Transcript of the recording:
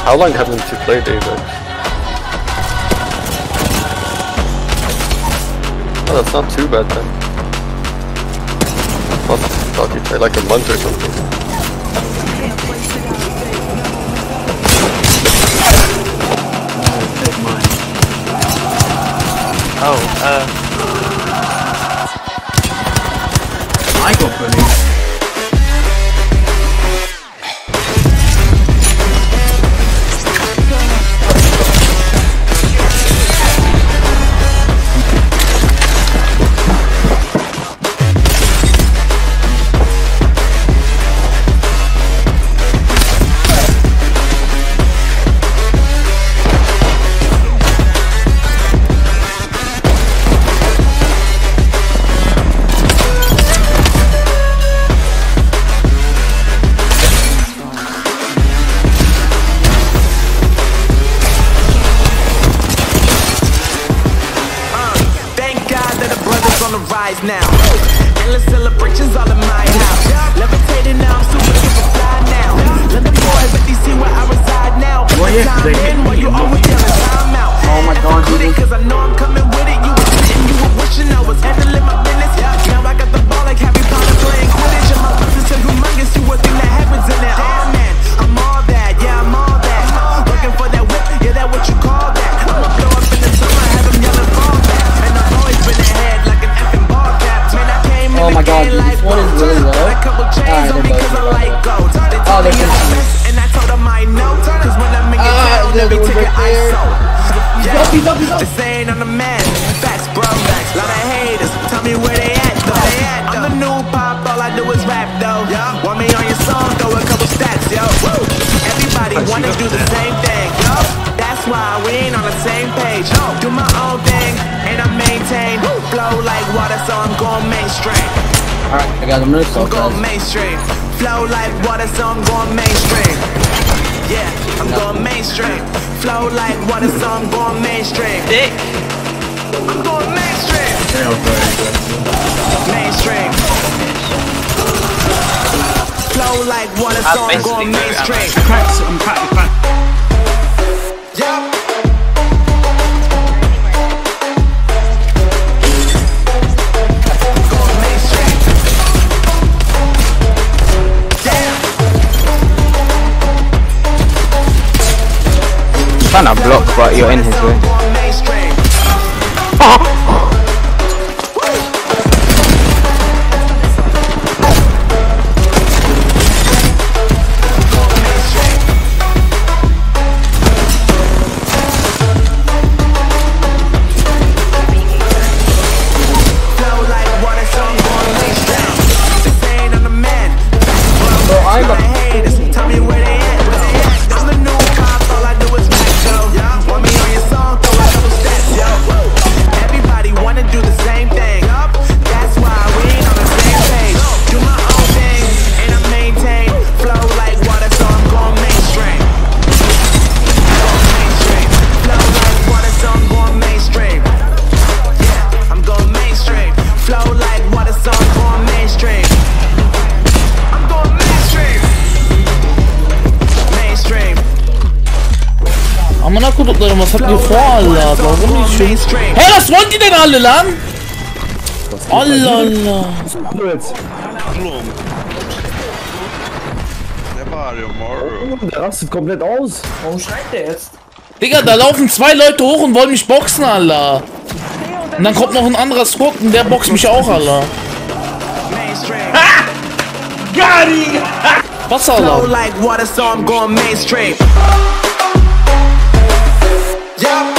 How long haven't you played Apex? Oh, that's not too bad then. I thought you played like a month or something. Oh, I got bullied. Now, endless celebrations all in my house. Levitating now, I'm super fly now. Let the boys let these see where I reside now. Put the time in while you always yelling time out. Oh my god, dude. Cause I know I'm coming with it. You were sitting, you were wishing I was handling my business. Now I got the ball like Harry Potter playing Quidditch. And my business so humongous, you would think that happens in it. Oh man, I'm all that, yeah, I'm all that. Looking for that whip, yeah, that what you call that. I'ma blow up in the summer, have them yelling fall back. And I've always been ahead like an effing ball cap. Man, I came in Oh my god, dude, this one is really low. a couple chains on me cause I like gold. They told me I'm the best and I told them I know. Cause when I'm in your town, they be taking ISO. Yeah, this ain't on the man. Facts, bro. Lot of haters, tell me where they at though. I'm the new pop, all I do is rap though. Want me on your song, throw a couple stats, yo. Everybody wanna do the same thing, yo. That's why we ain't on the same page. Do my own thing and I maintain. Flow like water, so I'm going mainstream. Alright, I got a minute, so I'm going mainstream. Flow like water, so I'm going mainstream. Yeah, I'm going mainstream. Flow like water, so I'm going mainstream. I'm going mainstream. Mainstream. Flow like water, so I'm going mainstream. I'm cracked. Yeah. trying to block, but you're in his way. Amına koduklarım saklıyor Allah. Dalga mı geçiyorsun? Hey was wollt ihr denn alle lan? Allah Allah. Der war ja morgen. Der rastet komplett aus. Warum schreit der jetzt? Digga, da laufen zwei Leute hoch und wollen mich boxen, Allah. Und dann kommt noch ein anderer Squad und der boxt mich auch, Allah. Got it! Was, Allah? Like water, so I'm going mainstream. Yeah.